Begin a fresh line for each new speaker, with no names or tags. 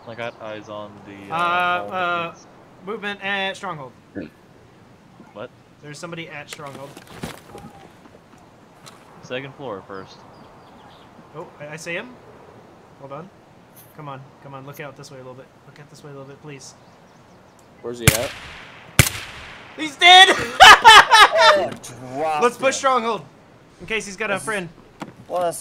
I got eyes on the.
Movement at Stronghold.
What?
There's somebody at Stronghold.
Second floor first.
Oh, I see him. Hold on. Come on, come on. Look out this way a little bit. Look out this way a little bit, please.
Where's he at?
He's dead!
Oh,
Let's push Stronghold. In case he's got a friend.
What a